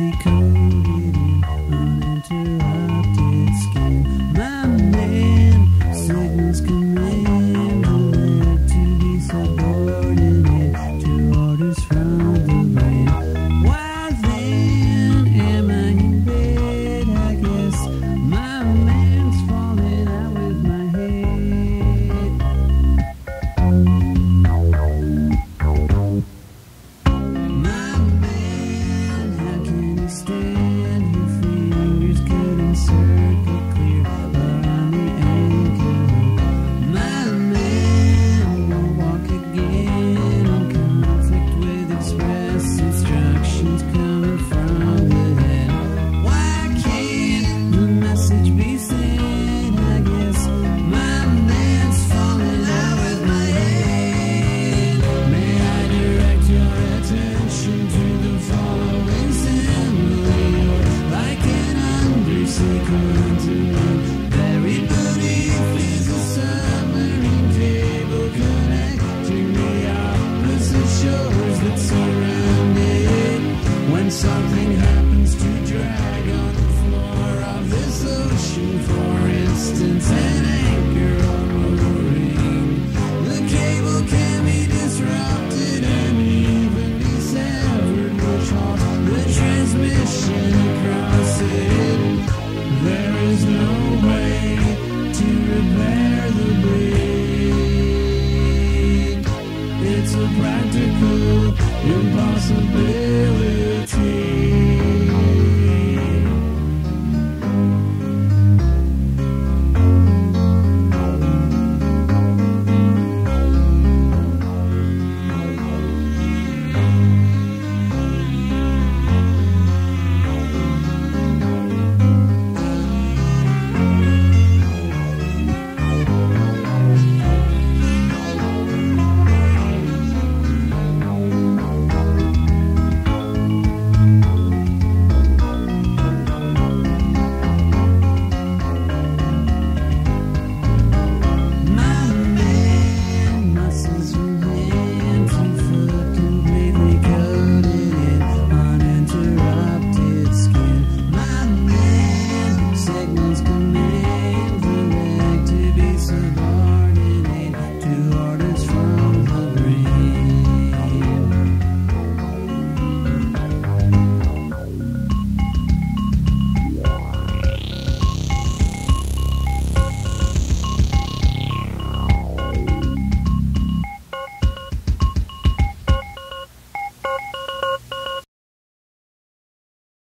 tightly coated in uninterrupted skin. My man signals command, alert to be subordinate to orders from the land. Why then am I in bed? I guess my man's falling out with my head. My man, how can you stand? Your fingers couldn't circle clear around the ankle. My man won't walk again on conflict with express instructions coming from the head. Why can't the message be sent? I guess my man's falling out with my head. May I direct your attention to the following simile, or like an undersea continent buried beneath is a submarine cable connecting the opposite shores that surround it. When something happens to drag on the floor of this ocean, for instance, an